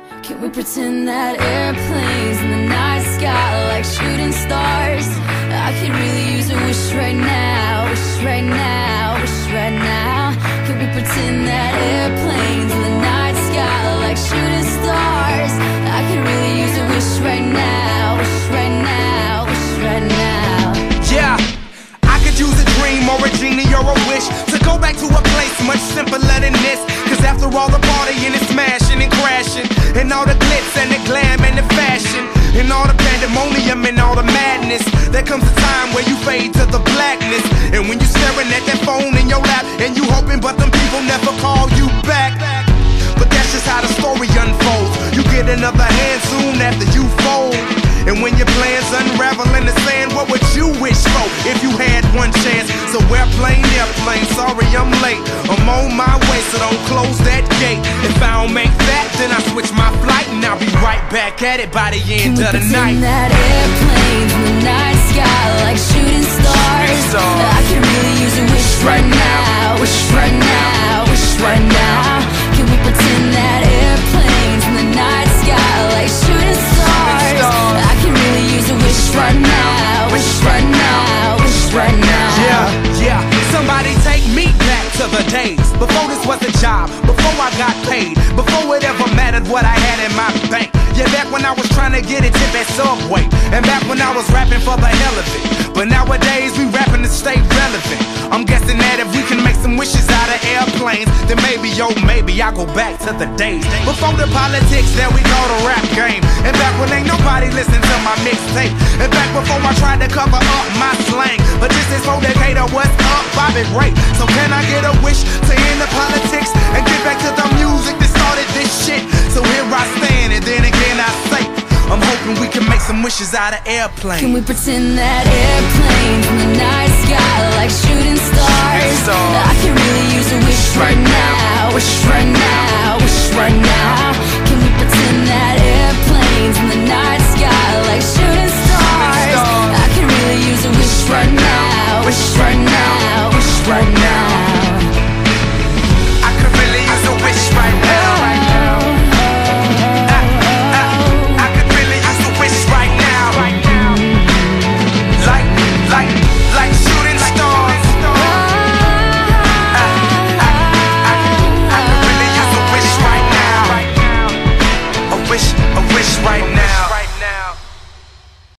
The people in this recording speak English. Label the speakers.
Speaker 1: Can we pretend that airplanes in the night sky like shooting stars? I could really use a wish right now, wish right now, wish right now. Can we pretend that airplanes in the night sky like shooting stars? I could really use a wish right now, wish right now, wish right now.
Speaker 2: Yeah, I could use a dream or a genie or a wish to go back to a place much simpler than this. Cause after all the partying and smashing and crashing, and all the glitz and the glam and the fashion, and all the pandemonium and all the madness, there comes a time where you fade to the blackness. And when you staring at that phone in your lap, and you hoping but them people never call you back. But that's just how the story unfolds. You get another hand soon after you fold. And when your plans unravel in the sand, what would you wish for if you had one chance? So airplane, sorry I'm late, I'm on my way, so don't close that gate. If I don't make that, then I switch my flight, and I'll be right back at it by the end of the night.
Speaker 1: Can we pretend that airplanes in the night sky like shooting stars? I can really use a wish right now, wish right now, wish right now. Can we pretend that airplanes in the night sky like shooting stars? I can really use a wish right now, wish right now, wish right now.
Speaker 2: Yeah, somebody take me back to the days before this was a job, before I got paid, before it ever mattered what I had in my bank. Yeah, back when I was trying to get a tip at Subway, and back when I was rapping for the hell of it. But nowadays we rapping to stay relevant. I'm guessing that if we can make some wishes out of airplanes, then maybe, yo, maybe I'll go back to the days before the politics that we call the rap game. And back when ain't nobody listened to my mixtape. And back before I tried to cover up my slang. But this is for Decatur, what's up, Bobby Ray? So can I get a wish to end the politics and get back to the music that started this shit? So here I stand, and then again I say, I'm hoping we can make some wishes out of airplanes.
Speaker 1: Can we pretend that airplanes in the night sky like shooting stars? I can really use a wish right now, wish right now,